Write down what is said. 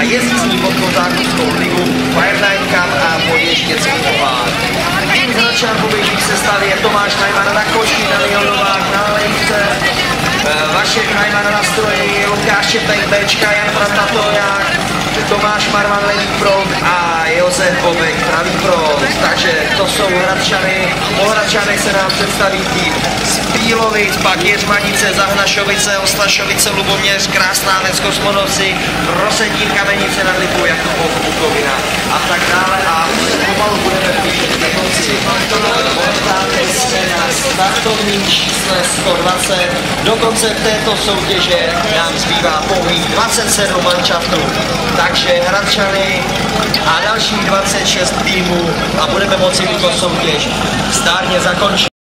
a jezdí s ní pod Kozákovskou ligu, Fire Night Cup a Podještěcký pohár. Tým z Hradčan po běžných sestavě je Tomáš Najman na koši, Daniel Novák na lejce, Vašek Najman na stroji, Lukáš Četaj Bčka, Jan Franta Toják, Tomáš Marman levý proud a Josef Bobek pravý proud. Takže to jsou Hradčany. Po Hradčanech se nám představí tým z Bílovic, pak Jeřmanice, Zahnašovice, Oslašovice, Luboměř, Krásná Ves, Kosmonosy, Rosetín, Kamenice nad Lipou, Jakubov, Bukovina a tak dále. A pomalu budeme půjčit ke konci. Jsme na startovním čísle 120. Dokonce v této soutěže nám zbývá pouhých 27 manšaftů. Takže Hradčany a dalších 26 týmů a budeme moci tuto soutěž zdárně zakončit.